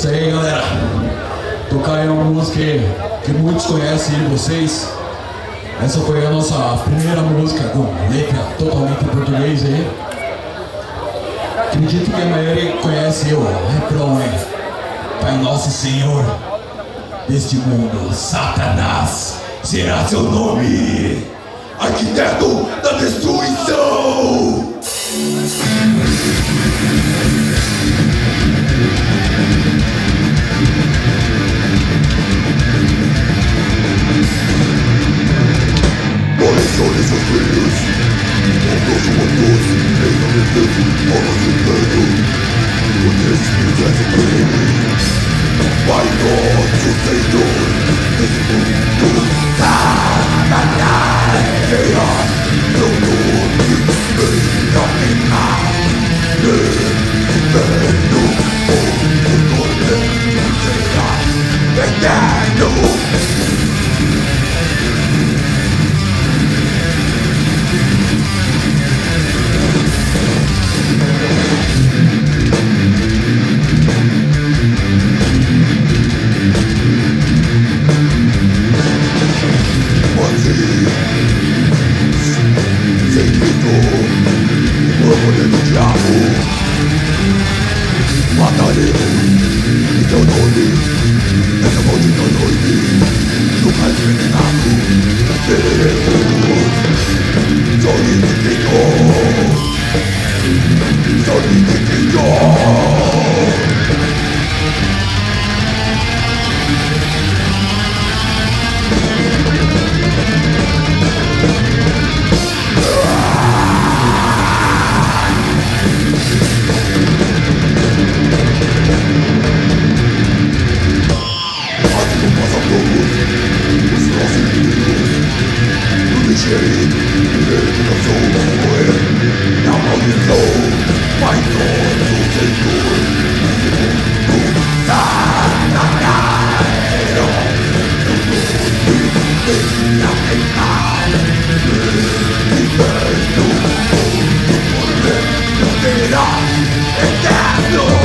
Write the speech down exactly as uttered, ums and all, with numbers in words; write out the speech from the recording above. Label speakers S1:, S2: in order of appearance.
S1: aí, galera. Tocar aí uma música que muitos conhecem de vocês. Essa foi a nossa primeira música com letra totalmente em português aí. Acredito que a maioria conhece o refrão, né? Pai Nosso Senhor deste mundo, Satanás será seu nome, arquiteto da destruição. Colecione seus filhos, todos juntos, em nome de Deus, todos juntos. O Espírito é supremo, Pai Nosso Senhor, desse mundo, Satanás será seu nome, em nome de Eterno, o tormento será eterno. Mataremos em teu nome, essa maldita noite, no mais envenenado, teremos solidificação, solidificação. Eterno!